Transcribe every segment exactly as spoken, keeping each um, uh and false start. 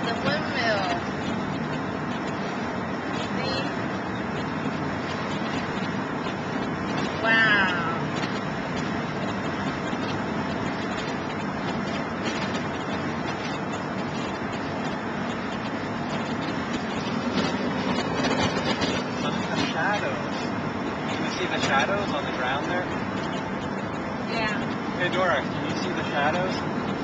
the windmill. See? Wow. Look at the shadows. Can you see the shadows on the ground there? Yeah. Hey Dora, can you see the shadows?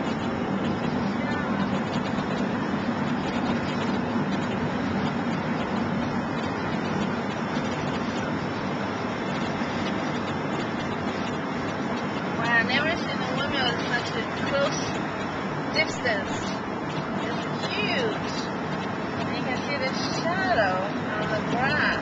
Wow, I've never seen a windmill at such a close distance. It's huge. And you can see the shadow on the grass.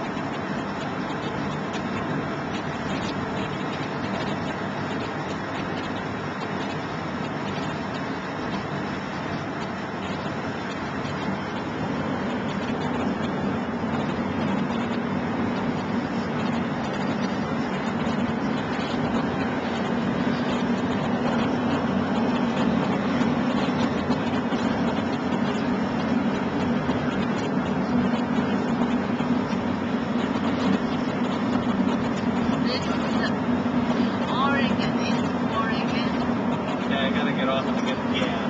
This is Oregon. It's Oregon. Okay, I gotta get off and get gas.